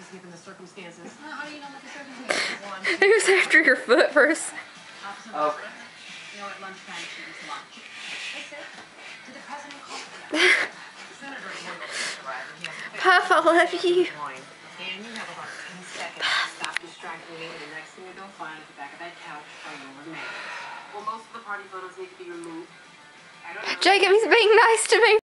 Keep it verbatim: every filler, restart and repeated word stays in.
given the circumstances. Well, how do you know what the circumstances are? It was after your foot first. Oh. You know, at lunchtime she was lunch. I said, did the president call? Senator Boyle just arrived and he has a Puff, I love you. And you have about ten seconds to stop distracting me, and the next thing you're going to find at the back of that couch are your remains. Well, most of the party photos need to be removed. I don't know. Jacob, he's being nice to me.